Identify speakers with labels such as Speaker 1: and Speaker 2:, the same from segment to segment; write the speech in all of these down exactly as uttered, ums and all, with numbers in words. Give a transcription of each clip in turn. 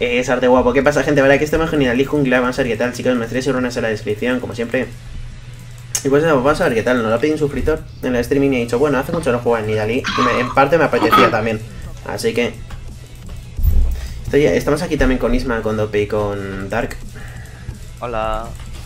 Speaker 1: Es arte guapo. ¿Qué pasa, gente? Vale, aquí estamos con Inalí Jungla. Vamos a ver qué tal, chicos. Me estaréis una en la descripción, como siempre. Y pues eso, vamos a ver qué tal. Nos lo ha pedido un suscriptor en el streaming y he dicho, bueno, hace mucho no juego en Nidalee. Y me, en parte me apetecía también. Así que... Estoy, estamos aquí también con Isma, con Dope y con Dark.
Speaker 2: Hola.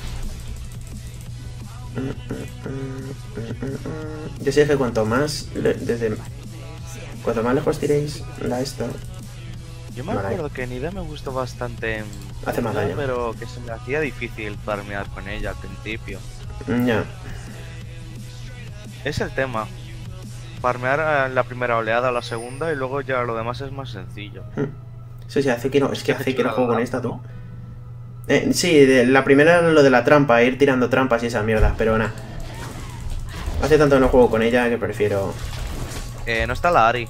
Speaker 1: Yo sé que cuanto más... Desde... Cuanto más lejos tiréis la esto...
Speaker 2: Yo me
Speaker 1: vale.
Speaker 2: acuerdo que Nida me gustó bastante en...
Speaker 1: Hace más daño.
Speaker 2: Pero que se me hacía difícil farmear con ella al principio.
Speaker 1: Ya.
Speaker 2: Es el tema. Farmear la primera oleada o la segunda y luego ya lo demás es más sencillo.
Speaker 1: Sí, sí, hace que no... Es que hace que no juego con esta, tú.
Speaker 2: ¿no?
Speaker 1: Eh, sí, de, la primera era lo de la trampa, ir tirando trampas y esa mierda, pero nada. Hace tanto que no juego con ella que prefiero...
Speaker 2: Eh, no está la Ari.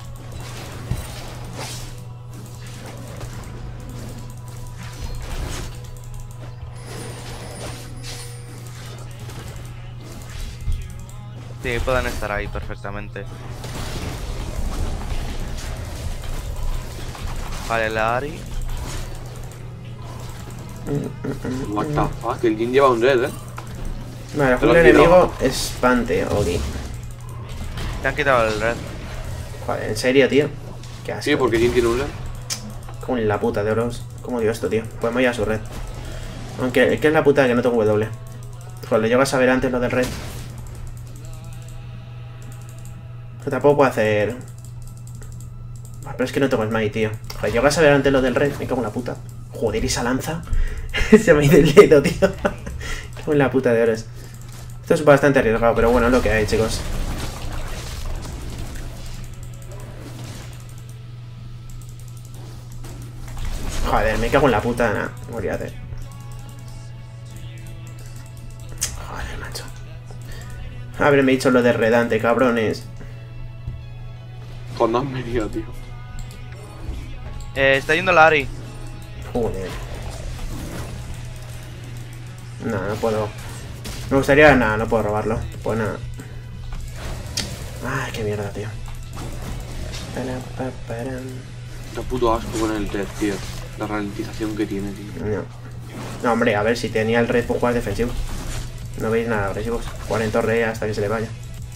Speaker 2: Sí, pueden estar ahí perfectamente. Vale, la Ari.
Speaker 3: What the fuck, el Jin lleva un red, eh.
Speaker 1: Vale, el
Speaker 3: Te lo
Speaker 1: juego
Speaker 3: has
Speaker 1: enemigo es Pante, ok.
Speaker 2: Te han quitado el red.
Speaker 1: Joder, ¿en serio, tío? Qué asco.
Speaker 3: Sí, porque Jin tiene un red.
Speaker 1: Como en la puta de oros. ¿Cómo dio esto, tío? Pues me voy a su red. Aunque, ¿qué es la puta de que no tengo W? Joder, le llego a saber antes lo del red. Que tampoco puedo hacer... Pero es que no tengo smite, tío. Joder, llego a saber antes lo del red. Me cago en la puta. Joder, esa lanza. Se me ha ido el dedo, tío. Cago en la puta de oros. Esto es bastante arriesgado, pero bueno, es lo que hay, chicos. Joder, me cago en la puta. Nada, no voy a hacer. Joder, macho. Haberme dicho lo de redante, cabrones.
Speaker 3: Cuando has venido, tío.
Speaker 2: Eh, está yendo la Ari.
Speaker 1: Joder. Nada, no puedo. Me gustaría... Nada, no puedo robarlo. Pues nada. Ay, qué mierda, tío.
Speaker 3: Da puto asco con el red, tío. La ralentización que tiene, tío.
Speaker 1: No. No, hombre, a ver, si tenía el red, pues jugar defensivo. No veis nada agresivos. Jugar en torre hasta que se le vaya.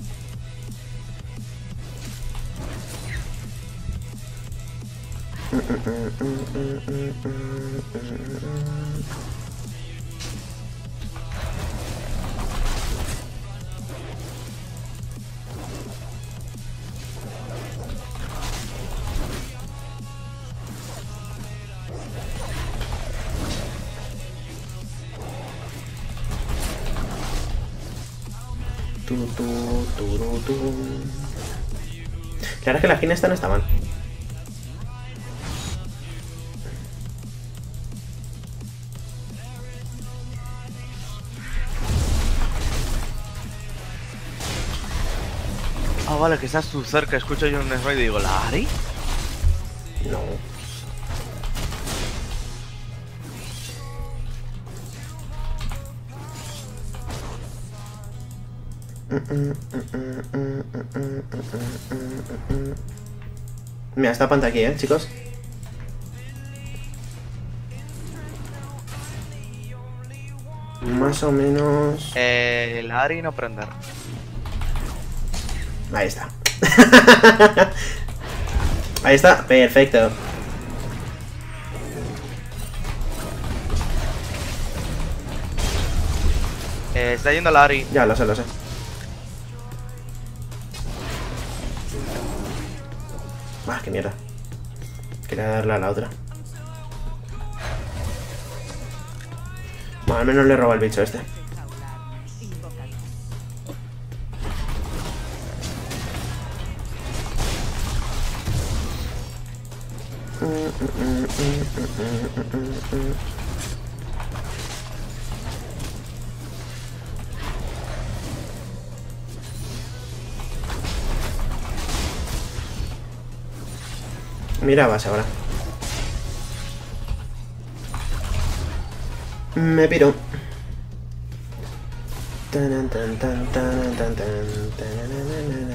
Speaker 1: Tu, tu, tu, tu. La verdad es que la esquina esta no está mal.
Speaker 2: Ah, vale, que estás tú cerca. Escucho yo un smite y digo, ¿la Ari?
Speaker 1: No. Mira, está Panta aquí, eh, chicos. Más o menos...
Speaker 2: Eh, la Ari no prender.
Speaker 1: Ahí está. Ahí está, perfecto.
Speaker 2: Eh, está yendo la Ari.
Speaker 1: Ya, lo sé, lo sé. Ah, qué mierda. Quería darle a la otra. Bueno, al menos le roba el bicho este. Mira, vas ahora. Me piro. Tan, tan, tan, tan, tan, tan,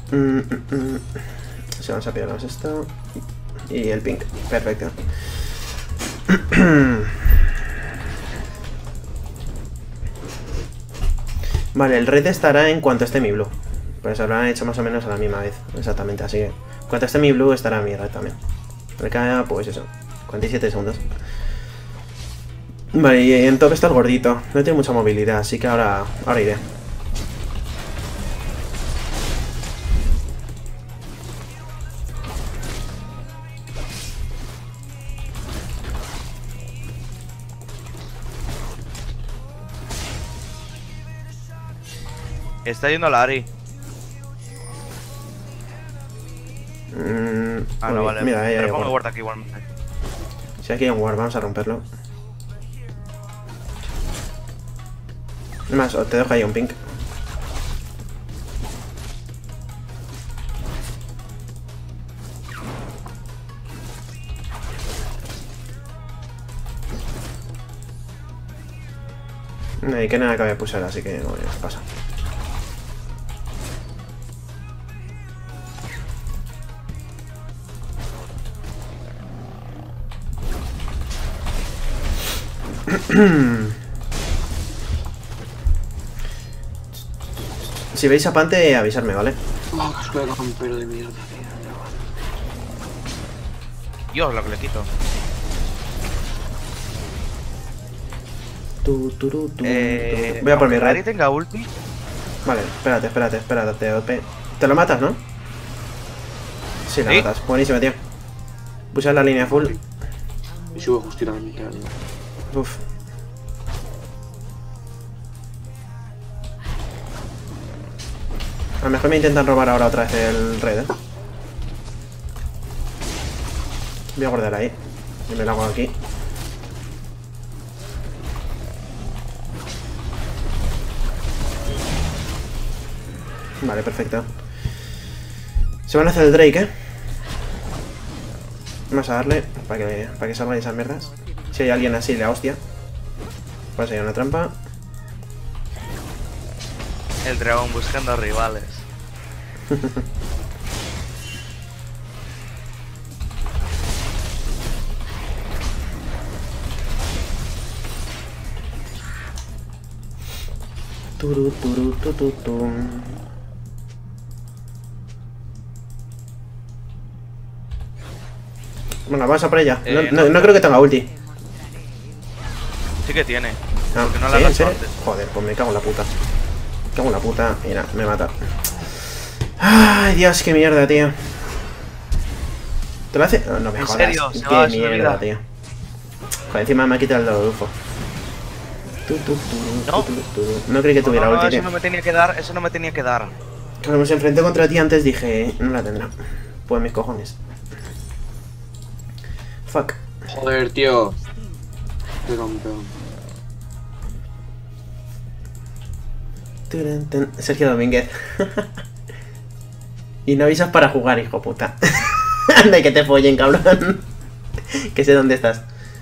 Speaker 1: Mm, mm, mm. Sí, vamos a pillarnos esto. Y el pink. Perfecto. Vale, el red estará en cuanto esté mi blue. Pues lo han hecho más o menos a la misma vez. Exactamente, así que... En cuanto esté mi blue estará mi red también. Me queda, pues eso, cuarenta y siete segundos. Vale, y en top está el gordito. No tiene mucha movilidad, así que ahora, ahora iré.
Speaker 2: Está yendo a la Ari.
Speaker 1: Mm,
Speaker 2: Ah, no,
Speaker 1: ok,
Speaker 2: vale.
Speaker 1: Mira, ahí hay
Speaker 2: Pero pongo
Speaker 1: ward.
Speaker 2: guarda aquí igualmente.
Speaker 1: Si aquí hay un ward, vamos a romperlo. Es más, te dejo ahí un pink. No, y que nada cabe pulsar, así que no, ya pasa. Si veis a Pante, avisarme, ¿vale?
Speaker 3: Oh, casco de campero de mierda, tío.
Speaker 2: Dios, lo que le quito.
Speaker 1: Tu, turu, tu,
Speaker 2: Eh,
Speaker 1: tu. Voy a por mi
Speaker 2: aunque Ari
Speaker 1: red.
Speaker 2: tenga ulti.
Speaker 1: Vale, espérate, espérate, espérate. O P. ¿Te lo matas, no? Sí, la
Speaker 2: ¿Sí?
Speaker 1: matas. Buenísimo, tío. Pulsa la línea full.
Speaker 3: Y sube justamente al...
Speaker 1: Uf. A lo mejor me intentan robar ahora otra vez el red, ¿eh? Voy a guardar ahí. Y me lo hago aquí. Vale, perfecto. Se van a hacer el Drake, ¿eh? Vamos a darle para que, para que salgan esas mierdas. Si hay alguien así, la hostia. Pues hay una trampa.
Speaker 2: El dragón buscando rivales.
Speaker 1: Turu, turu, tu, tu, tu. Venga, vamos a por ella. No,
Speaker 2: Eh,
Speaker 1: no,
Speaker 2: no.
Speaker 1: no creo que tenga ulti.
Speaker 2: Sí que tiene.
Speaker 1: Ah,
Speaker 2: Porque no
Speaker 1: ¿sí?
Speaker 2: la
Speaker 1: ¿En
Speaker 2: lanzó
Speaker 1: serio?
Speaker 2: antes.
Speaker 1: Joder, pues me cago en la puta. Me cago en la puta. Mira, me mata. Ay, Dios, qué mierda, tío. ¿Te lo hace? No, no me
Speaker 2: ¿En
Speaker 1: jodas.
Speaker 2: serio? Se
Speaker 1: Qué
Speaker 2: va a su
Speaker 1: mierda,
Speaker 2: vida.
Speaker 1: tío. Joder, encima me ha quitado el Dodufo. Tu, tu, tu,
Speaker 2: No.
Speaker 1: tu, tu, tu. No creí que
Speaker 2: No,
Speaker 1: tuviera
Speaker 2: no, no,
Speaker 1: ulti,
Speaker 2: eso
Speaker 1: tío.
Speaker 2: no me tenía que dar, eso no me tenía que dar.
Speaker 1: Cuando me enfrenté contra ti antes dije, no la tendrá. Pues mis cojones. Fuck.
Speaker 3: Joder, tío. Qué campeón.
Speaker 1: Turun, tun. Sergio Domínguez. Y no avisas para jugar, hijo puta. Anda, y que te follen, cabrón. Que sé dónde estás.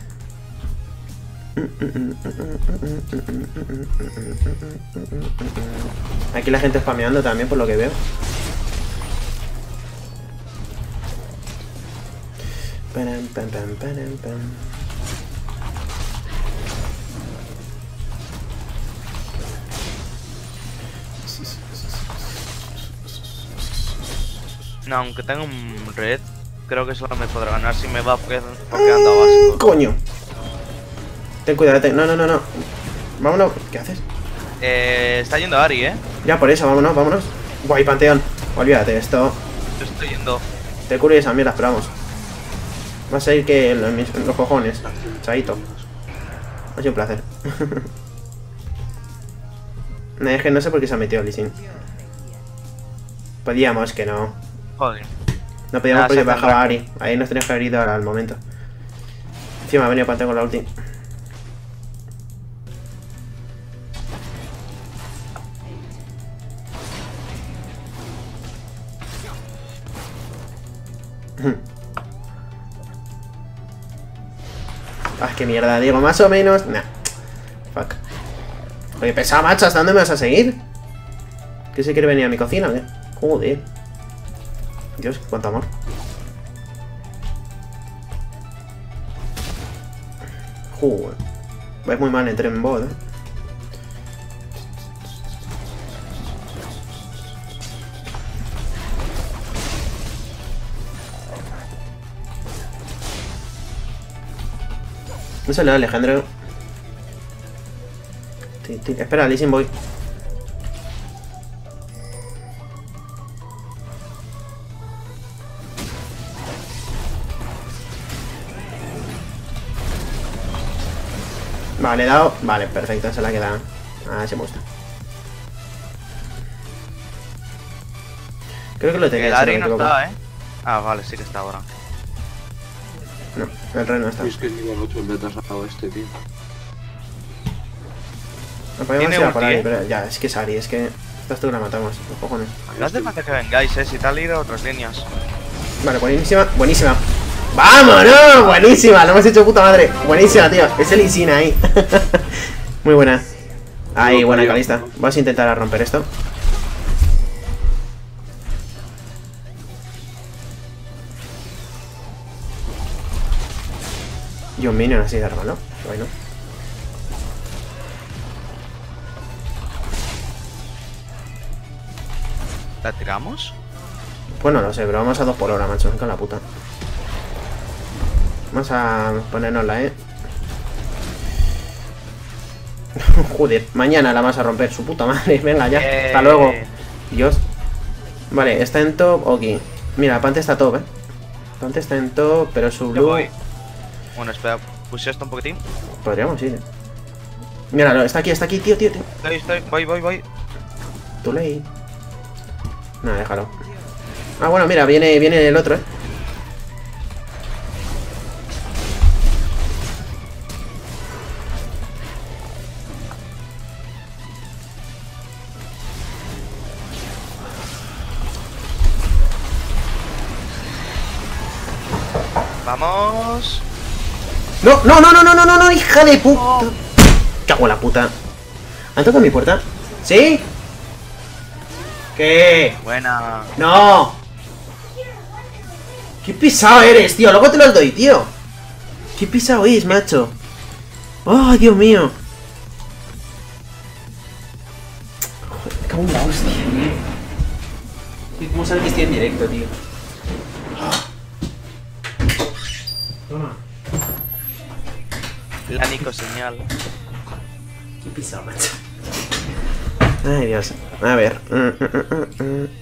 Speaker 1: Aquí la gente spameando también, por lo que veo. Param, pam, pam, param, pam.
Speaker 2: No, aunque tenga un red, creo que solo me podrá ganar si me va porque, porque anda vasco.
Speaker 1: ¡Coño! Ten cuidado, ten... No, no, no, no. Vámonos. ¿Qué haces?
Speaker 2: Eh, está yendo Ari, eh.
Speaker 1: Ya, por eso, vámonos, vámonos. Guay, Panteón. Olvídate, esto.
Speaker 2: Yo estoy yendo.
Speaker 1: Te curo y esas mierdas, pero vamos. Va a ser que en los, en los cojones. Chaito. Ha sido un placer. No, es que no sé por qué se ha metido Lee Sin. Podíamos, que no.
Speaker 2: Joder.
Speaker 1: No podíamos
Speaker 2: Ah,
Speaker 1: porque
Speaker 2: se hace
Speaker 1: bajaba
Speaker 2: rato.
Speaker 1: Ari. Ahí nos teníamos que haber ido ahora al momento. Encima ha venido Panteón con la ulti. Ah, qué mierda, digo, más o menos. Nah. Fuck. Oye, pesado, macho, ¿hasta dónde me vas a seguir? ¿Qué se quiere venir a mi cocina o qué? Joder. Dios, cuánto amor. Joder. Vais muy mal en tren bot, eh. No se le da Alejandro. Sí, sí. Espera, Lee Sin voy. Vale, he dado. Vale, perfecto, se la queda. Ah, se me gusta. Creo que lo tenía.
Speaker 2: El Ari no está, eh. Ah, vale, sí que está ahora.
Speaker 1: No, el rey no está.
Speaker 3: Es que es nivel ocho el retrasado este, tío.
Speaker 1: No podemos
Speaker 2: Tiene
Speaker 1: ir a por
Speaker 2: ulti,
Speaker 1: Ari,
Speaker 2: ¿eh?
Speaker 1: pero ya, es que es Ari, es que. Esta tú la matamos, los cojones.
Speaker 2: No hace falta que vengáis, eh. Si tal ir a otras líneas.
Speaker 1: Vale, buenísima, buenísima. ¡Vámonos! Buenísima, lo hemos hecho puta madre. Buenísima, tío. Es el Isin ahí. Muy buena. Ahí,
Speaker 3: No,
Speaker 1: buena
Speaker 3: tío.
Speaker 1: Calista. Vamos a intentar romper esto. Y un minion así de hermano. Bueno.
Speaker 2: ¿La tiramos?
Speaker 1: Pues no lo sé, pero vamos a dos por hora, macho. Con la puta. Vamos a ponernosla, eh. Joder, mañana la vas a romper, su puta madre. Venga, ya.
Speaker 2: Eh.
Speaker 1: Hasta luego. Dios. Vale, está en top. Ok. Mira, Pante está top, eh. Pante está en top, pero su
Speaker 2: Yo
Speaker 1: blue.
Speaker 2: voy. Bueno, espera, puse esto un poquitín.
Speaker 1: Podríamos ir, eh. Míralo, está aquí, está aquí, tío, tío, tío.
Speaker 2: Estoy, estoy, voy, voy, voy.
Speaker 1: Too late. Nada, déjalo. Ah, bueno, mira, viene, viene el otro, eh.
Speaker 2: Vamos.
Speaker 1: No, no, no, no, no, no, no, no, hija de puta. Cago en la puta. ¿Han tocado mi puerta? ¿Sí? ¿Qué?
Speaker 2: Buena.
Speaker 1: ¡No! ¡Qué pisado eres, tío! Luego te lo doy, tío. ¡Qué pisado es, macho! ¡Oh, Dios mío! Joder, me cago en la hostia, tío. ¿Cómo sabes que estoy en directo, tío? Toma.
Speaker 2: La Nico señal.
Speaker 1: Qué pisado, macho. Ay, Dios. A ver. Mm, mm, mm, mm.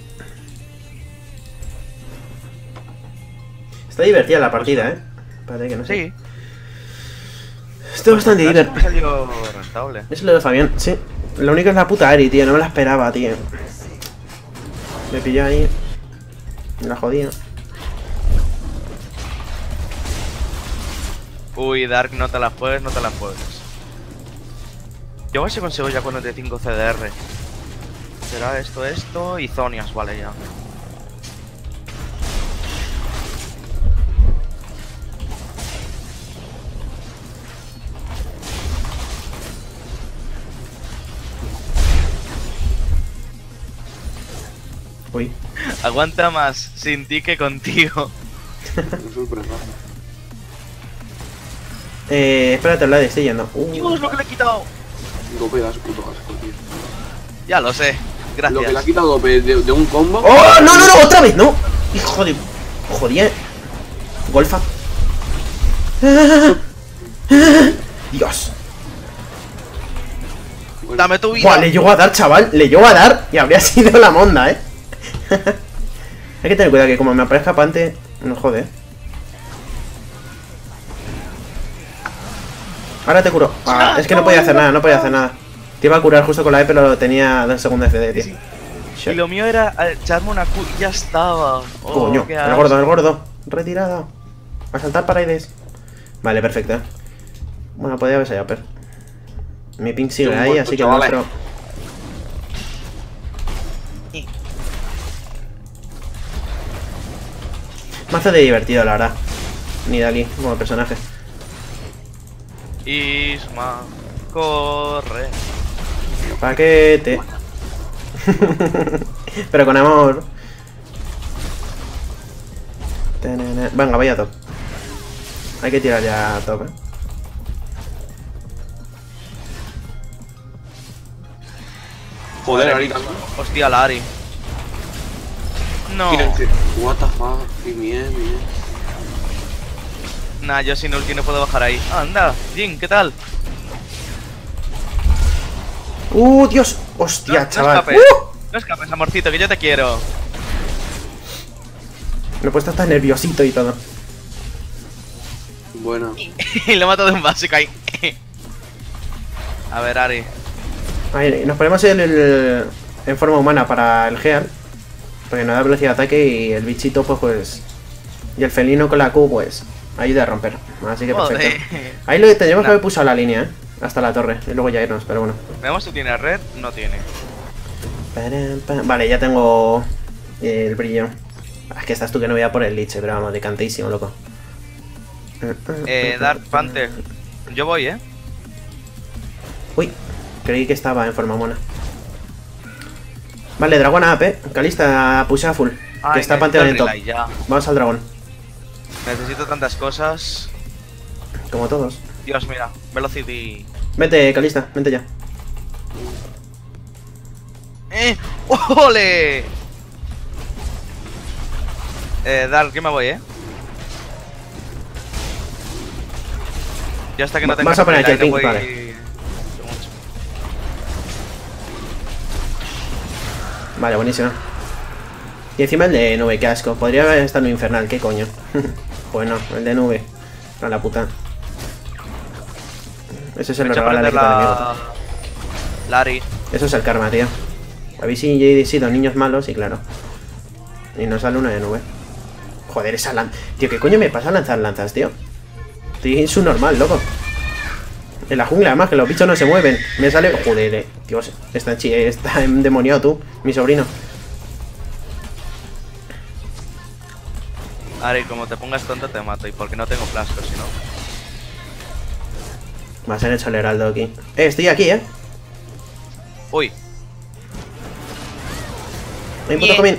Speaker 1: Está divertida la partida, ¿eh? Parece que no sé.
Speaker 2: Sí.
Speaker 1: Está bastante
Speaker 2: Me
Speaker 1: divertida.
Speaker 2: salió rentable.
Speaker 1: Eso lo de Fabián, sí. Lo único es la puta Ari, tío. No me la esperaba, tío. Me pilló ahí. Me la jodía.
Speaker 2: Uy, Dark, no te la juegues, no te la juegues. Yo a ver si consigo ya cuarenta y cinco C D R. Será esto, esto y Zonias, vale ya.
Speaker 1: Uy.
Speaker 2: Aguanta más sin ti que contigo.
Speaker 3: Me sorpresa.
Speaker 1: Eh, espérate, la de estoy yendo. Uh.
Speaker 2: Dios, lo que le he quitado.
Speaker 3: Dope das puto asco, tío.
Speaker 2: Ya lo sé. Gracias.
Speaker 3: Lo que le ha quitado Dope de, de un combo.
Speaker 1: ¡Oh! ¡No, no, no! ¡Otra vez! ¡No! ¡Hijo de... Jodía! Golfa. Dios.
Speaker 3: Bueno,
Speaker 2: Dame tu vida.
Speaker 1: Buah, le llegó a dar, chaval. Le llegó a dar y habría sido la monda, ¿eh? Hay que tener cuidado que como me aparezca Pante... No jode. Ahora te curo. Ah, es que no podía hacer nada, no podía hacer nada. Te iba a curar justo con la E, pero tenía dos segundos de C D, tío.
Speaker 2: Y lo mío era eh, echarme una Q y ya estaba. Oh,
Speaker 1: Coño,
Speaker 2: qué
Speaker 1: el
Speaker 2: asco.
Speaker 1: gordo, el gordo. Retirada. A saltar paredes. Vale, perfecto. Bueno, podía haber salido, pero... Mi ping sigue
Speaker 3: Yo
Speaker 1: ahí,
Speaker 3: muerto,
Speaker 1: así que el
Speaker 3: chavales.
Speaker 1: nuestro... Mazo de divertido, la verdad. Nidali, como personaje.
Speaker 2: Isma, corre.
Speaker 1: Paquete. Pero con amor. Venga, vaya top. Hay que tirar ya top, eh.
Speaker 3: Joder,
Speaker 2: Vale.
Speaker 3: ahorita.
Speaker 2: Hostia, la Ari. No.
Speaker 3: What the fuck, bien, bien.
Speaker 2: Nah, yo sin ulti no puedo bajar ahí. Anda, Jin, ¿qué tal?
Speaker 1: ¡Uh, Dios! ¡Hostia,
Speaker 2: no, no
Speaker 1: chaval!
Speaker 2: escapes.
Speaker 1: ¡Uh!
Speaker 2: No escapes, amorcito, que yo te quiero.
Speaker 1: Me he puesto hasta nerviosito y todo.
Speaker 3: Bueno.
Speaker 2: Y lo mato de un básico ahí. A ver, Ari.
Speaker 1: Ahí, nos ponemos el, el- en forma humana para el Gear. Porque nos da velocidad de ataque y el bichito, pues, pues... Y el felino con la Q, pues... Ayuda a romper. Así que perfecto.
Speaker 2: Joder.
Speaker 1: Ahí lo tendríamos que
Speaker 2: Nah.
Speaker 1: haber pulsado la línea, ¿eh? Hasta la torre. Y luego ya irnos, pero bueno.
Speaker 2: Veamos si tiene red. No tiene.
Speaker 1: Param, pam. Vale, ya tengo el brillo. Ah, Es que estás tú que no voy a por el liche, pero vamos, decantísimo, loco.
Speaker 2: Eh, Dark Panther. Yo voy, ¿eh?
Speaker 1: Uy, creí que estaba en forma mona. Vale, dragón A P. Calista, pusea full.
Speaker 2: Ay,
Speaker 1: que está
Speaker 2: necesito
Speaker 1: Panteón
Speaker 2: el
Speaker 1: en top.
Speaker 2: relay ya.
Speaker 1: Vamos al dragón.
Speaker 2: Necesito tantas cosas.
Speaker 1: Como todos.
Speaker 2: Dios, mira. Velocity.
Speaker 1: Vete, Calista, vente ya.
Speaker 2: ¡Eh! ¡Ole! Eh, Dark, yo me voy, ¿eh? Yo hasta que no
Speaker 1: Va-
Speaker 2: tenga
Speaker 1: vas a poner aquí el
Speaker 2: relay, no
Speaker 1: ping,
Speaker 2: voy
Speaker 1: vale.
Speaker 2: mucho.
Speaker 1: Vale, buenísimo. Y encima el de nube, qué asco. Podría haber estado en infernal, qué coño. Pues no, el de nube. A la puta. Ese se
Speaker 2: Me
Speaker 1: lo
Speaker 2: he hecho
Speaker 1: regala el
Speaker 2: aprender
Speaker 1: equipo
Speaker 2: la...
Speaker 1: enemigo.
Speaker 2: Lari.
Speaker 1: Eso es el karma, tío. Habéis sido niños malos y claro. Y nos sale una de nube. Joder, esa lanza. Tío, ¿qué coño me pasa a lanzar lanzas, tío? Estoy su normal, loco. En la jungla, además, que los bichos no se mueven. Me sale. Joder, eh. Dios, está, chi... está endemoniado tú, mi sobrino.
Speaker 2: Ari, como te pongas tonto te mato. Y porque no tengo flasco, si no.
Speaker 1: Va a ser hecho el heraldo aquí. Eh, estoy aquí, eh.
Speaker 2: Uy.
Speaker 1: Hay un puto
Speaker 2: Bien.
Speaker 1: comín.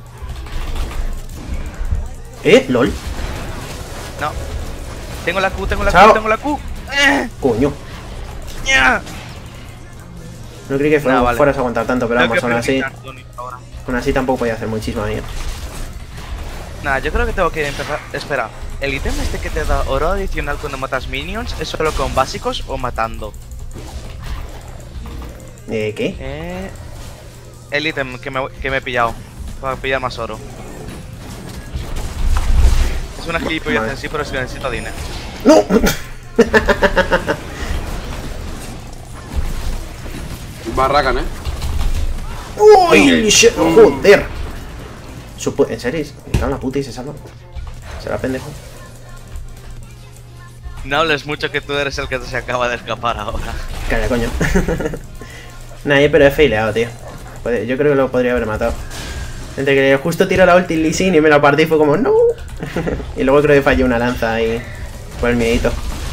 Speaker 1: Eh, lol.
Speaker 2: No. Tengo la Q, tengo la
Speaker 1: Chao.
Speaker 2: Q, tengo la Q. ¡Eh!
Speaker 1: Coño.
Speaker 2: ¡Ya!
Speaker 1: No creí que fuera-
Speaker 2: No, vale.
Speaker 1: fueras a aguantar tanto, pero
Speaker 2: Tengo
Speaker 1: vamos,
Speaker 2: que
Speaker 1: aún así.
Speaker 2: practicar Tony ahora.
Speaker 1: Aún así tampoco podía hacer muchísimo ahí.
Speaker 2: Nah, yo creo que tengo que empezar. Espera, ¿el ítem este que te da oro adicional cuando matas minions es solo con básicos o matando?
Speaker 1: Eh, ¿qué?
Speaker 2: Eh. El ítem que me, que me he pillado para pillar más oro. Es una gilipollez
Speaker 1: Vale.
Speaker 2: en sí, pero es que necesito dinero.
Speaker 1: ¡No!
Speaker 3: Barracan, eh.
Speaker 1: ¡Uy! shit, ¡Joder! Supo- ¿En serio? Me cago en la puta y se salva. Será pendejo.
Speaker 2: No hables mucho que tú eres el que se acaba de escapar ahora.
Speaker 1: Calla, coño. Nah, pero he faileado, tío. Joder, yo creo que lo podría haber matado. Entre que justo tiro la ulti Lee Sin y me la partí y fue como ¡no! Y luego creo que fallé una lanza ahí. Por el miedito.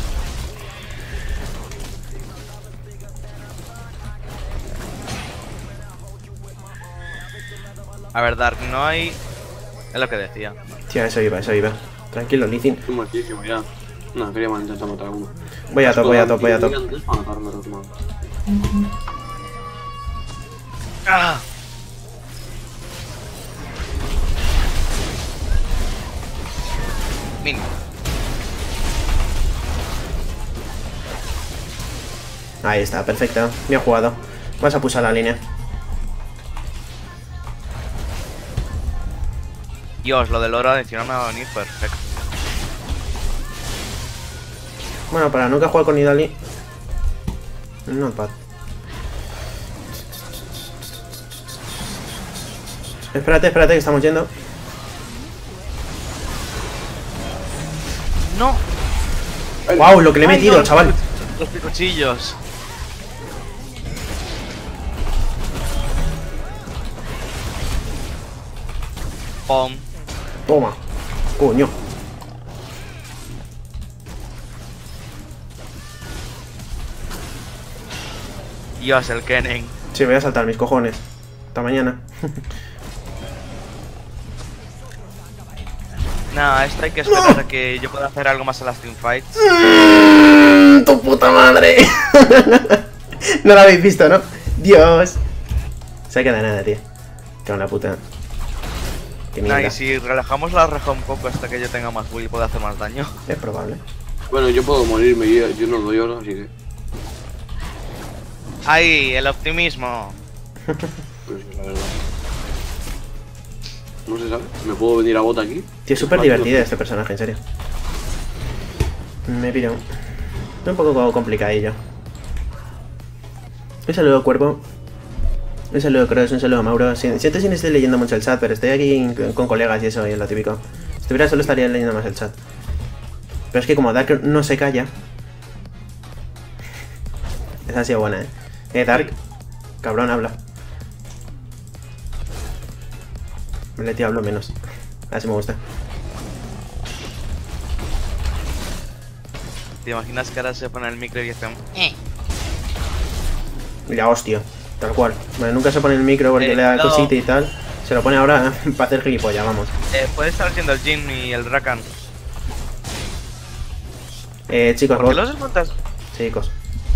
Speaker 2: A ver, Dark, no hay. Es lo que decía.
Speaker 1: Tío, eso iba, eso iba. Tranquilo, Lee Sin.
Speaker 3: Estoy muertísimo ya. No, quería intentar matar a uno.
Speaker 1: Voy a top, voy a top, voy a top.
Speaker 3: Antes para matarme a los malos.
Speaker 2: ¡Ah! Min.
Speaker 1: Ahí está, perfecto. Bien jugado. Vas a pulsar la línea.
Speaker 2: Dios, lo del oro adicional me va a venir perfecto.
Speaker 1: Bueno, para nunca jugar con Nidalee. Not bad. Espérate, espérate, que estamos yendo.
Speaker 2: ¡No!
Speaker 1: ¡Wow! Lo que le he
Speaker 2: Ay,
Speaker 1: metido,
Speaker 2: no,
Speaker 1: chaval.
Speaker 2: Los picochillos. Pom.
Speaker 1: Toma. Coño.
Speaker 2: Dios, el Kennen.
Speaker 1: Sí, voy a saltar mis cojones. Hasta mañana.
Speaker 2: Nah, esto hay que esperar a que yo pueda hacer algo más en las teamfights.
Speaker 1: Mm, ¡Tu puta madre! No lo habéis visto, ¿no? ¡Dios! Se queda nada, tío. Con la puta. Qué
Speaker 2: Nah,
Speaker 1: mierda.
Speaker 2: y si relajamos la reja un poco hasta que yo tenga más build y pueda hacer más daño.
Speaker 1: Es probable.
Speaker 3: Bueno, yo puedo morirme, yo, yo no doy oro, así que.
Speaker 2: ¡Ay, el optimismo!
Speaker 3: Pues sí, la verdad. No se sabe. ¿Me puedo venir a bota aquí?
Speaker 1: Tío, es súper divertido este personaje, en serio. Me piro. Es un poco complicadillo. Un saludo, Cuervo. Un saludo, Cross. Un saludo, Mauro. Si- Siento si no estoy leyendo mucho el chat, pero estoy aquí con colegas y eso, y es lo típico. Si estuviera solo estaría leyendo más el chat. Pero es que como Dark no se calla. Esa ha sido buena, eh. Eh, Dark. Cabrón, habla. Le tío, hablo menos. Así me gusta.
Speaker 2: ¿Te imaginas que ahora se pone el micro y dicen... Eh,
Speaker 1: La hostia, tal cual. Bueno, nunca se pone el micro porque
Speaker 2: Eh,
Speaker 1: le da
Speaker 2: no.
Speaker 1: cosita y tal. Se lo pone ahora para hacer gilipollas, vamos.
Speaker 2: eh, puede estar siendo el Jin y el Rakan.
Speaker 1: Eh, chicos,
Speaker 2: ¿Por qué
Speaker 1: bot.
Speaker 2: los desmontas?
Speaker 1: Chicos.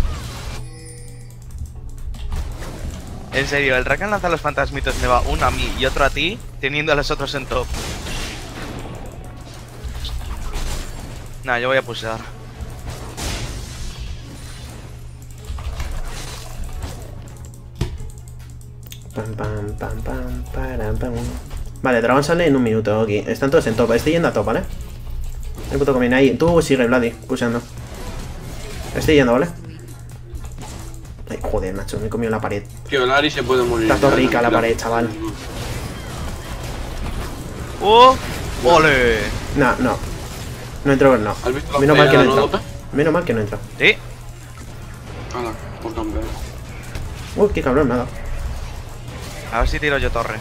Speaker 2: En serio, el Rakan lanza los fantasmitos, me va uno a mí y otro a ti, teniendo a los otros en top. Nah, yo voy a pushear.
Speaker 1: Pam, pam, pam, pam, param, pam. Vale, Dragón sale en un minuto, ok. Están todos en top. Estoy yendo a top, ¿vale? El puto comen ahí. Tú sigue, Vladi, pusheando. Estoy yendo, ¿vale? Ay, joder, macho, me he comido la pared.
Speaker 3: Tío, el Ari se puede morir.
Speaker 1: Está todo rica la pared, chaval.
Speaker 2: ¡Oh! ¡Ole!
Speaker 1: No, no. No entro, no.
Speaker 3: ¿Has visto la
Speaker 1: Menos mal que no
Speaker 3: pelea de la
Speaker 1: entro.
Speaker 3: nota?
Speaker 1: Menos mal que no entro.
Speaker 2: ¿Sí?
Speaker 3: Hala, por campeón.
Speaker 1: Uy, qué cabrón me ha dado.
Speaker 2: A ver si tiro yo torre.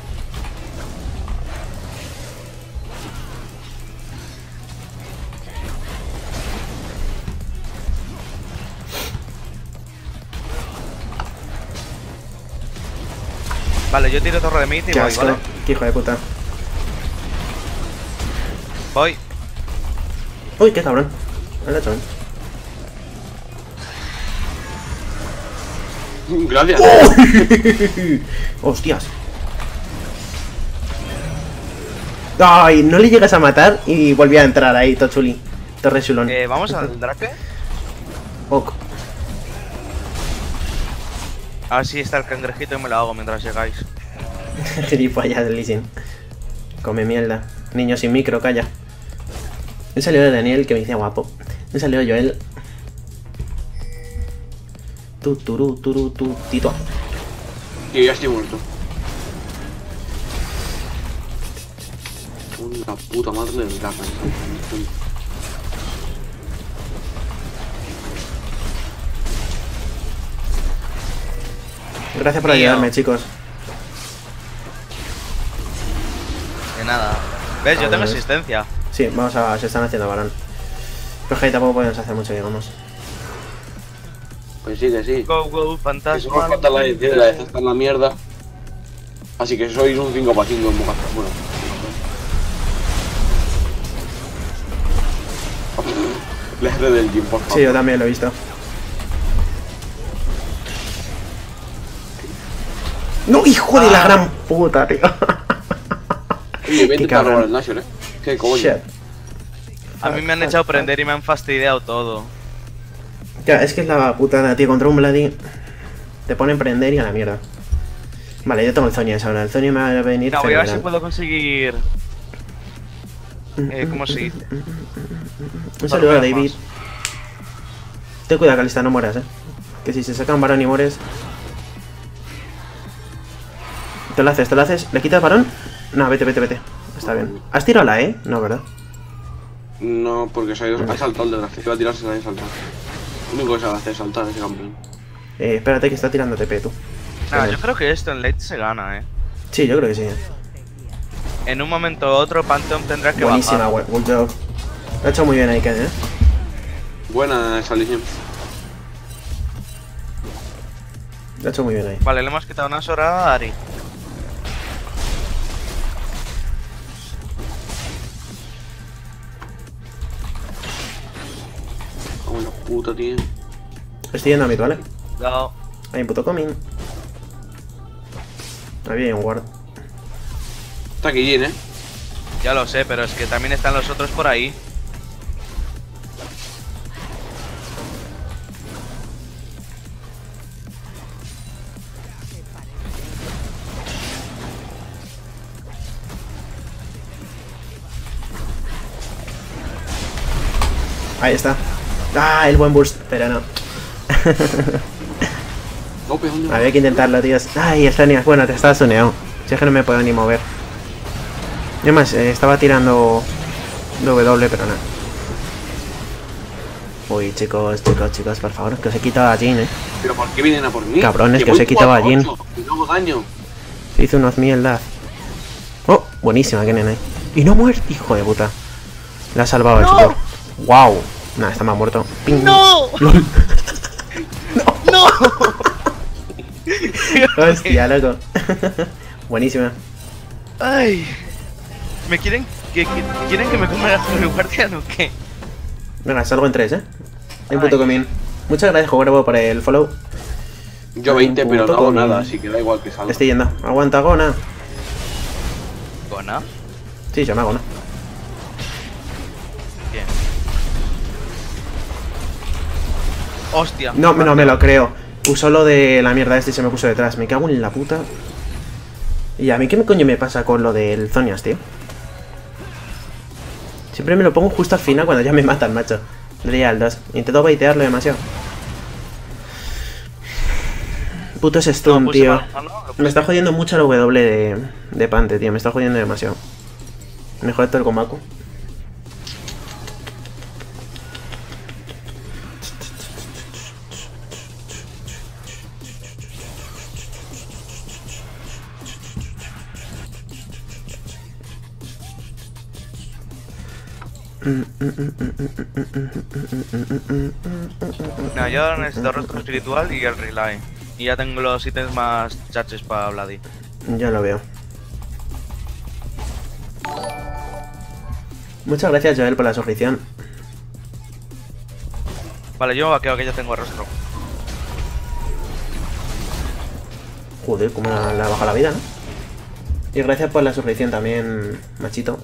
Speaker 2: Vale, yo tiro torre de mid y
Speaker 1: Qué
Speaker 2: voy,
Speaker 1: asco.
Speaker 2: ¿vale?
Speaker 1: Qué hijo de puta.
Speaker 2: Voy.
Speaker 1: Uy, qué cabrón. Me lo he hecho, ¿eh?
Speaker 3: Gracias.
Speaker 1: Hostias. Ay, no le llegas a matar y volví a entrar ahí, Tochuli. Torre chulón.
Speaker 2: Eh, ¿Vamos al Drake?
Speaker 1: Ok.
Speaker 2: A ver si está el cangrejito y me lo hago mientras llegáis.
Speaker 1: Gilipollas del Lee Sin. Come mierda. Niño sin micro, calla. Me salió de Daniel que me dice guapo. Me salió Joel. Tu, turu, turu, tu, tito.
Speaker 3: Tío, ya estoy muerto. Una puta madre del Rakan.
Speaker 1: Gracias por
Speaker 2: Mío.
Speaker 1: ayudarme, chicos.
Speaker 2: De nada. ¿Ves? Yo
Speaker 1: Ah,
Speaker 2: tengo
Speaker 1: bueno,
Speaker 2: asistencia.
Speaker 1: Sí, vamos a... se están haciendo varón. Pero que ahí tampoco podemos hacer mucho, digamos.
Speaker 3: Pues sí, que sí.
Speaker 2: Go, go,
Speaker 3: Que
Speaker 2: fantasma.
Speaker 3: solo falta la edición, la de está en la mierda. Así que sois un cinco para cinco en boca. Bueno. Le hace del gym, por favor.
Speaker 1: Sí, yo también lo he visto. ¡No, hijo de la
Speaker 2: Ah.
Speaker 1: gran puta, tío!
Speaker 3: Oye, vente
Speaker 1: Qué
Speaker 3: para robar
Speaker 1: cabrón.
Speaker 3: el Nashor, eh. Qué coño.
Speaker 1: Shit.
Speaker 2: A mí me han echado prender y me han fastidiado todo.
Speaker 1: Ya, es que es la putada, tío. Contra un Bloody te ponen prender y a la mierda. Vale, yo tengo el Zonia ahora. El Zonia me va a venir
Speaker 2: No, voy a ver si
Speaker 1: fenomenal.
Speaker 2: puedo conseguir... Eh, ¿Cómo se dice?
Speaker 1: Un saludo a
Speaker 2: Dormir
Speaker 1: David.
Speaker 2: más.
Speaker 1: Ten cuidado, Calista, no mueras, eh. Que si se saca un varón y mueres... Te lo haces, te lo haces. ¿Le quitas varón? No, vete, vete, vete. Está bien. ¿Has tirado la E? No, ¿verdad?
Speaker 3: No, porque se ha, ido, ha saltado el desgraciado. Iba a tirarse y nadie saltar. Lo único que se hace es saltar ese campeón.
Speaker 1: Eh, espérate que está tirando T P, tú.
Speaker 2: Nah,
Speaker 1: Vale.
Speaker 2: yo creo que esto en late se gana, eh.
Speaker 1: Sí, yo creo que sí.
Speaker 2: En un momento u otro Pantheon tendrá que
Speaker 1: Buenísima,
Speaker 2: bajar.
Speaker 1: good job. Lo ha hecho muy bien ahí, Ken, eh.
Speaker 3: Buena esa lesión.
Speaker 1: Lo ha hecho muy bien ahí.
Speaker 2: Vale, le hemos quitado una Sora a Ari.
Speaker 3: puta, tío.
Speaker 1: Estoy yendo a mid, ¿vale?
Speaker 2: Cuidado.
Speaker 1: Hay un puto coming. Había hay un ward.
Speaker 3: Está aquí Jin, eh.
Speaker 2: Ya lo sé, pero es que también están los otros por ahí.
Speaker 1: Ahí está. Ah, el buen burst, pero no.
Speaker 3: No, pero ¿dónde va?
Speaker 1: Había que intentarlo, tíos. Ay, el Zonias. Bueno, te estás tuneado. Si es que no me puedo ni mover. Y además, eh, estaba tirando W, pero no. Uy, chicos, chicos, chicos, por favor, que os he quitado a Jin, eh.
Speaker 3: Pero ¿por qué vienen a por mí?
Speaker 1: Cabrones, que os
Speaker 3: voy
Speaker 1: he quitado a
Speaker 3: cuatro
Speaker 1: Jin.
Speaker 3: ocho, y no hago daño.
Speaker 1: Se hizo unos mierdas. Oh, buenísima, que nene. Y no muerto, hijo de puta. La ha salvado el
Speaker 2: ¡No!
Speaker 1: support. Wow. Nah, está más muerto. Ping.
Speaker 2: ¡No!
Speaker 1: Lol.
Speaker 2: ¡No!
Speaker 1: Hostia, loco. Buenísima.
Speaker 2: Ay. ¿Me quieren que, que- quieren que me coma el guardián o qué?
Speaker 1: Venga, salgo en tres, eh. Hay un
Speaker 2: Ay.
Speaker 1: puto comín. Muchas gracias, Juego, por el follow.
Speaker 3: Yo veinte, pero no
Speaker 1: puto
Speaker 3: hago
Speaker 1: comín.
Speaker 3: nada, así que da igual que salga.
Speaker 1: Estoy yendo. Aguanta, Gona.
Speaker 2: Gona.
Speaker 1: Sí, se llama Gona.
Speaker 2: Bien. Hostia.
Speaker 1: No, no me lo creo. Usó lo de la mierda este y se me puso detrás. Me cago en la puta. ¿Y a mí qué coño me pasa con lo del Zonias, tío? Siempre me lo pongo justo al final cuando ya me matan, macho. Le di al dos. Intento baitearlo demasiado. Puto es stun,
Speaker 2: Lo puse
Speaker 1: tío.
Speaker 2: mal, ¿no? Lo puse
Speaker 1: Me está
Speaker 2: bien.
Speaker 1: jodiendo mucho la W de, de Pante, tío. Me está jodiendo demasiado. Mejor todo el Komaku.
Speaker 2: No, yo necesito rostro espiritual y el relay. Y ya tengo los ítems más chaches para Vladi.
Speaker 1: Ya lo veo. Muchas gracias, Joel, por la suscripción.
Speaker 2: Vale, yo creo que ya tengo rostro.
Speaker 1: Joder, como la, la baja la vida, ¿no? Y gracias por la suscripción también, machito.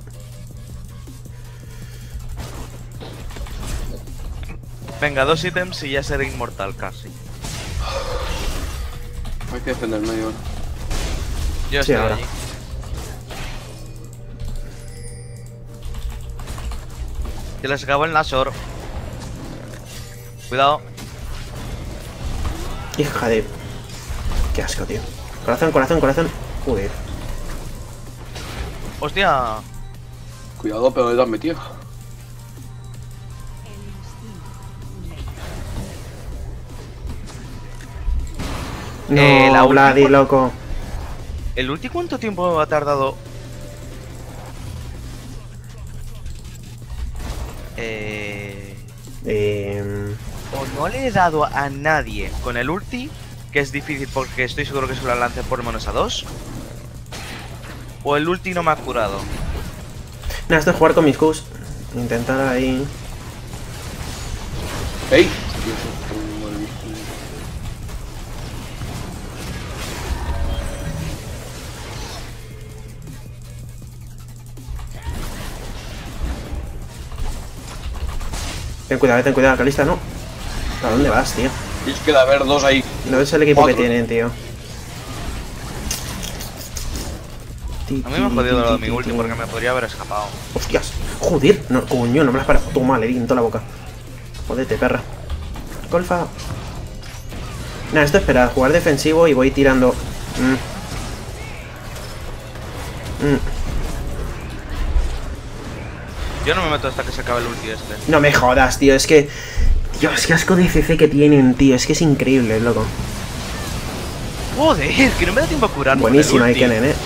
Speaker 2: Venga, dos ítems y ya seré inmortal casi.
Speaker 3: Hay que defender el medio ahora.
Speaker 2: Yo
Speaker 1: Sí,
Speaker 2: estoy
Speaker 1: ahora.
Speaker 2: allí. Se les acabó el Nashor. Cuidado.
Speaker 1: Hija de... Qué asco, tío. Corazón, corazón, corazón. Joder.
Speaker 2: Hostia.
Speaker 3: Cuidado, pero le han metido.
Speaker 1: No,
Speaker 2: Eh, la
Speaker 1: Vladi,
Speaker 2: última-
Speaker 1: loco.
Speaker 2: ¿El ulti cuánto tiempo ha tardado? Eh...
Speaker 1: Eh...
Speaker 2: O no le he dado a nadie con el ulti, que es difícil porque estoy seguro que se lo lance por menos a dos. O el ulti no me ha curado.
Speaker 1: Nada, esto es jugar con mis Qs. Intentar ahí...
Speaker 3: ¡Ey! Dios, esto es muy mal.
Speaker 1: Ten cuidado, ten cuidado, Calista, no. ¿A dónde vas, tío?
Speaker 3: Y es que de haber dos ahí.
Speaker 1: No ves el equipo
Speaker 3: Cuatro.
Speaker 1: que tienen, tío.
Speaker 2: A mí me ha jodido lo de mi ulti porque me podría haber escapado.
Speaker 1: Hostias, joder, no, coño, no me las para. Toma, le di en toda la boca. Jodete, perra. Golfa. Nada, esto espera, jugar defensivo y voy tirando. Mm. Mm.
Speaker 2: Yo no me meto hasta que se acabe el ulti este.
Speaker 1: No me jodas, tío, es que... Dios, qué asco de C C que tienen, tío, es que es increíble, loco.
Speaker 2: Joder, que no me da tiempo a curarme. con el
Speaker 1: Buenísima,
Speaker 2: ulti.
Speaker 1: Ikenen, eh.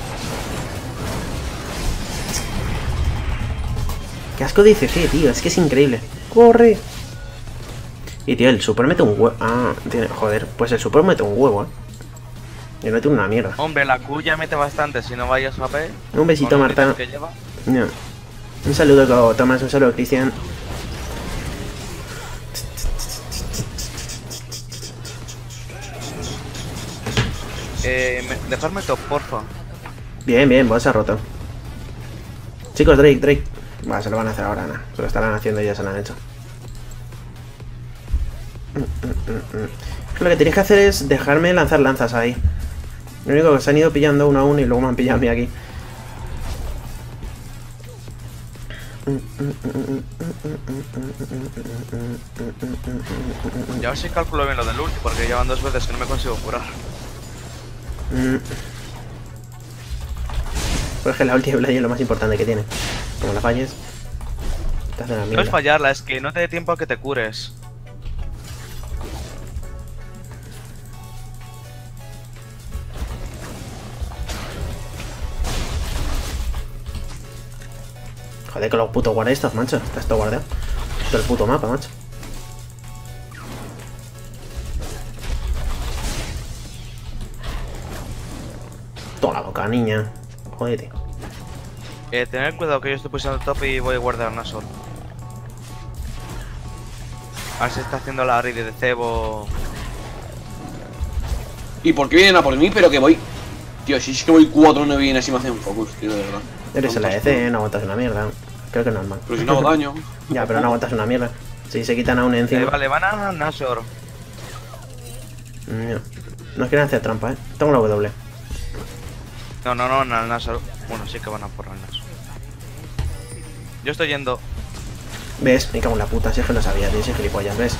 Speaker 1: Qué asco de C C, tío, es que es increíble. ¡Corre! Y tío, el super mete un huevo. Ah, tiene... joder, pues el super mete un huevo, eh. Y no tiene una mierda.
Speaker 2: Hombre, la Q ya mete bastante si no vayas a P.
Speaker 1: Un besito,
Speaker 2: con los
Speaker 1: Marta.
Speaker 2: ítems que lleva.
Speaker 1: No. Un saludo, Tomás, un saludo, Cristian.
Speaker 2: Eh, me- dejarme top, porfa.
Speaker 1: Bien, bien, vos se ha roto. Chicos, Drake, Drake. Va, se lo van a hacer ahora, ¿no? Se lo estarán haciendo y ya se lo han hecho. Lo que tenéis que hacer es dejarme lanzar lanzas ahí. Lo único que se han ido pillando uno a uno y luego me han pillado a mí aquí.
Speaker 2: Y a ver si calculo bien lo del ulti, porque ya van dos veces que no me consigo curar.
Speaker 1: Pues que la ulti de Vlad es lo más importante que tiene. Como la falles, te hace la
Speaker 2: No es
Speaker 1: mierda.
Speaker 2: fallarla, es que no te dé tiempo a que te cures.
Speaker 1: Joder, que los putos guardistas, macho. Está esto guardado. Todo el puto mapa, macho. Toda la boca, niña. Jódete.
Speaker 2: Eh, tener cuidado que yo estoy pulsando top y voy a guardar Nashor. A ver si está haciendo la raid de cebo.
Speaker 3: ¿Y por qué vienen a por mí? Pero que voy. Tío, si es que voy cuatro no vienen así me hacen focus, tío, de verdad.
Speaker 1: Eres el A D C, no aguantas una mierda. Creo que es normal.
Speaker 3: Pero si no hago daño.
Speaker 1: Ya, pero no aguantas una mierda. Si se quitan a un
Speaker 2: Eh,
Speaker 1: encima.
Speaker 2: vale, van a Nashor.
Speaker 1: No. Nos quieren hacer trampa, eh. Tengo la W.
Speaker 2: No, no, no, no, el Nashor. Bueno, sí que van a por el Nashor. Yo estoy yendo.
Speaker 1: ¿Ves? Me cago en la puta, si es que lo sabía, tío, si es gilipollas, ¿ves?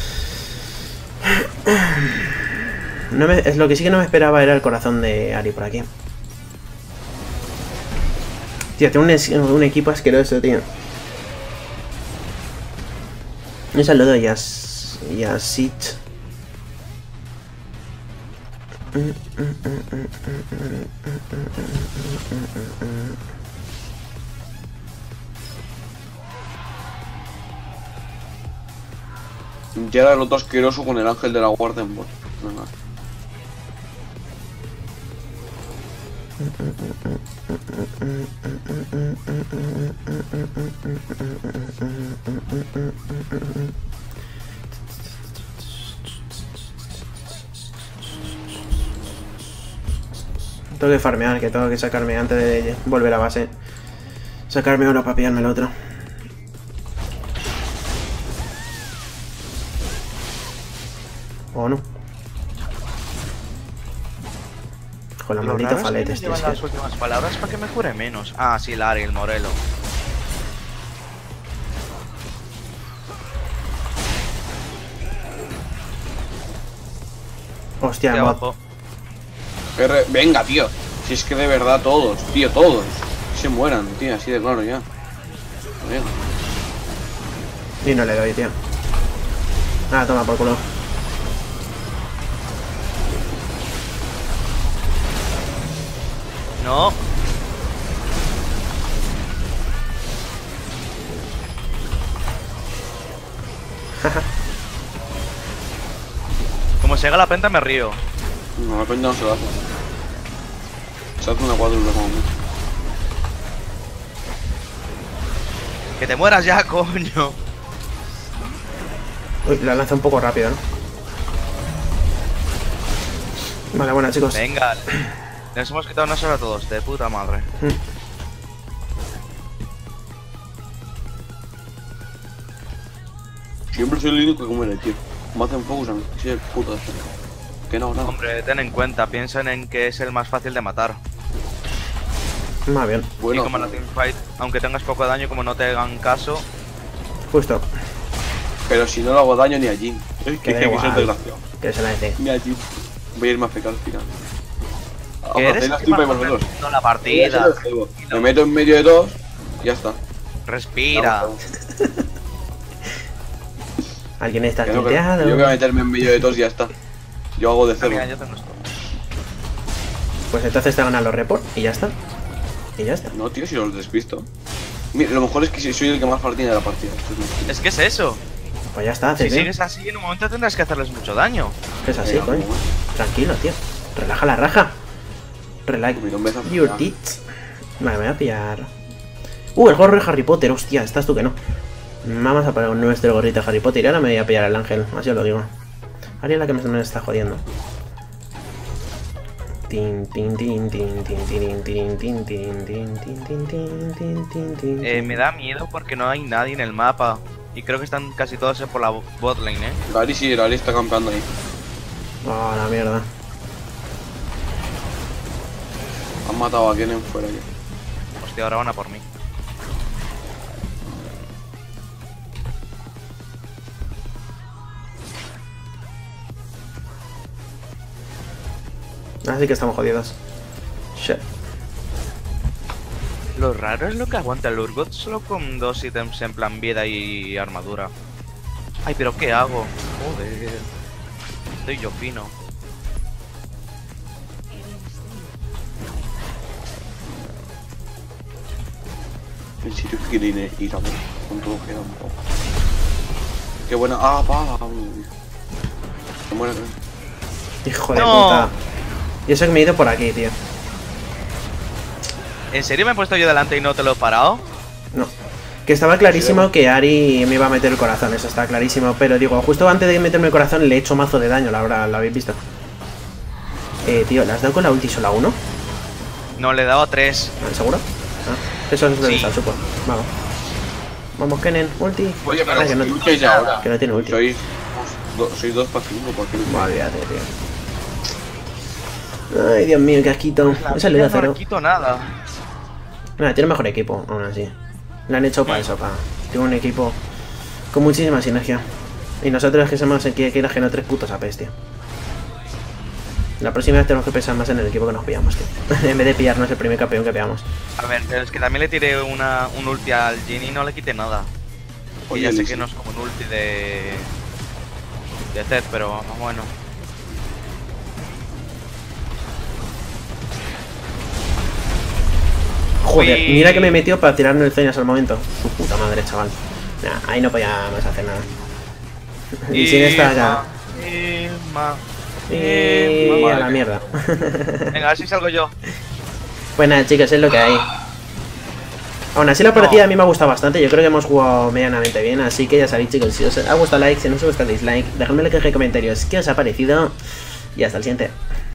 Speaker 1: No me, es lo que sí que no me esperaba era el corazón de Ari por aquí. Tío, tengo un, es- un equipo asqueroso, tío. Un saludo a Yas... Yasit.
Speaker 3: Ya era el otro asqueroso con el ángel de la guardia en bot. Venga.
Speaker 1: Tengo que farmear, que tengo que sacarme antes de volver a base. Sacarme oro para pillarme el otro. ¿O no? Con la
Speaker 2: Lo
Speaker 1: maldita
Speaker 2: raro es que
Speaker 1: falete,
Speaker 2: me
Speaker 1: este.
Speaker 2: llevan
Speaker 1: Es que-
Speaker 2: las últimas palabras para que me cure menos. Ah, sí, Lari, el Morelo.
Speaker 1: Hostia,
Speaker 2: Aquí
Speaker 1: mod.
Speaker 2: abajo.
Speaker 3: R- Venga, tío. Si es que de verdad todos, tío, todos. Que se mueran, tío, así de claro ya. Venga.
Speaker 1: Y no le doy, tío. Ah, toma por culo.
Speaker 2: No. Como se haga la penta me río.
Speaker 3: No, la pena no se lo hace. Se hace una cuádruple como mucho.
Speaker 2: Que te mueras ya, coño.
Speaker 1: Uy, la lanza un poco rápido, ¿no? Vale, bueno, chicos.
Speaker 2: Venga. Les hemos quitado una sola a todos, de puta madre.
Speaker 3: Siempre soy el único que muere, tío. Me hacen focus a mí. Soy el puto de este. Que no, nada.
Speaker 2: Hombre, ten en cuenta, piensen en que es el más fácil de matar.
Speaker 1: Más bien,
Speaker 3: Bueno,
Speaker 2: y como en la teamfight, aunque tengas poco daño, como no te hagan caso,
Speaker 1: justo.
Speaker 3: pero si no le hago daño ni a Jin. Es
Speaker 1: Que
Speaker 3: que
Speaker 1: da
Speaker 3: que soy
Speaker 1: igual.
Speaker 3: desgraciado.
Speaker 1: Que se la dice.
Speaker 3: Ni a Jin. Voy a irme a fecar al final.
Speaker 2: que
Speaker 3: Ah,
Speaker 2: eres
Speaker 3: haced la
Speaker 2: el que
Speaker 3: tripa y
Speaker 2: más
Speaker 3: vosotros.
Speaker 2: está la partida.
Speaker 3: Me meto en medio de dos y ya está.
Speaker 2: Respira.
Speaker 1: Alguien está
Speaker 3: Que no, que-
Speaker 1: tilteado.
Speaker 3: yo voy a meterme en medio de dos y ya está. Yo hago de
Speaker 2: Ah,
Speaker 3: cero.
Speaker 2: mira, yo tengo esto.
Speaker 1: Pues entonces te ganan los reports y ya está. Y ya está.
Speaker 3: No, tío, si los despisto. Mira, lo mejor es que soy el que más partida de la partida. Esto es mentira.
Speaker 2: Es que es eso.
Speaker 1: Pues ya está,
Speaker 2: Si
Speaker 1: haces bien.
Speaker 2: sigues así, en un momento tendrás que hacerles mucho daño.
Speaker 1: Es así,
Speaker 3: Venga,
Speaker 1: coño.
Speaker 3: como-
Speaker 1: Tranquilo, tío. Relaja la raja. Relax
Speaker 3: Mira, un beso.
Speaker 1: your tits. Vale, me voy a pillar. Uh, el gorro de Harry Potter, hostia, estás tú que no. Vamos a poner nuestro gorrito de Harry Potter y ahora me voy a pillar al ángel, así os lo digo. Ari es la que me, me está jodiendo. Tin, tin, tin, tin, tin, tin, tin, tin, tin, tin, tin, tin, tin, tin, tin, tin.
Speaker 2: Eh, me da miedo porque no hay nadie en el mapa. Y creo que están casi todos por la botlane, eh.
Speaker 3: Gali sí, Gali está campeando ahí.
Speaker 1: Oh, la mierda.
Speaker 3: Han matado a Kennen fuera ya.
Speaker 2: Hostia, ahora van a por mí.
Speaker 1: Así que estamos jodidos. Shit.
Speaker 2: Lo raro es lo que aguanta el Urgot solo con dos ítems en plan vida y armadura. Ay, pero ¿qué hago? Joder. Estoy yo fino.
Speaker 3: En serio que quieren ir a ver. Con todo queda un poco. Qué buena. Ah, va. Se muere.
Speaker 1: Hijo de
Speaker 2: No.
Speaker 1: puta. Y eso que me he ido por aquí, tío.
Speaker 2: ¿En serio me he puesto yo delante y no te lo he parado?
Speaker 1: No. Que estaba clarísimo que Ari me iba a meter el corazón, eso está clarísimo. Pero digo, justo antes de meterme el corazón le he hecho mazo de daño, la verdad, lo habéis visto. Eh, tío, ¿le has dado con la ulti solo a uno?
Speaker 2: No, le he dado a tres.
Speaker 1: ¿Seguro? Ah, eso es revisar,
Speaker 2: Sí.
Speaker 1: supo. Vamos. Vamos, Kennen, ulti.
Speaker 3: Oye, pero
Speaker 1: Ah, que no,
Speaker 3: ¿qué lucháis ahora?
Speaker 1: que no tiene ulti.
Speaker 3: Sois, do, sois dos para cinco, ¿por qué no?
Speaker 1: Olvídate, tío. Ay, Dios mío, qué asquito. Esa le da
Speaker 2: No
Speaker 1: cero.
Speaker 2: le quito nada.
Speaker 1: Nada, tiene mejor equipo, aún así. Le han hecho para eso, para. Tiene un equipo con muchísima sinergia. Y nosotros que somos el que quieras que no tres putos apes, tío. La próxima vez tenemos que pensar más en el equipo que nos pillamos, tío. En vez de pillarnos el primer campeón que pillamos.
Speaker 2: A ver, pero es que también le tiré una, un ulti al Jin y no le quité nada. Y
Speaker 3: Oye,
Speaker 2: ya sé
Speaker 3: Liz.
Speaker 2: que no es como un ulti de... de Zed, pero bueno.
Speaker 1: Joder,
Speaker 2: Uy.
Speaker 1: mira que me metió para tirarme el Zonias al momento. Su puta madre, chaval. Nah, ahí no podíamos hacer nada. Y sin esta ya.
Speaker 2: Isma,
Speaker 1: Y
Speaker 2: Isma.
Speaker 1: a la mierda.
Speaker 2: Venga, a ver si salgo yo.
Speaker 1: Pues nada, chicos, es lo que hay. Aún así la partida a mí me ha gustado bastante. Yo creo que hemos jugado medianamente bien. Así que ya sabéis, chicos, si os ha gustado like, si no os gusta dislike, dejadme en los comentarios qué os ha parecido. Y hasta el siguiente.